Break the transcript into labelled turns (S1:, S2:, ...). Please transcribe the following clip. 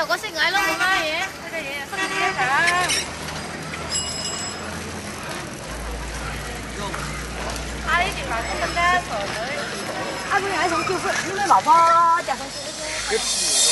S1: 有個識嗌咯，冇乜嘢，嗰隻嘢新鮮㗎。啊！呢條麻公真傻女，阿妹嗌餸叫佢，你咪麻婆夾餸叫嗰啲。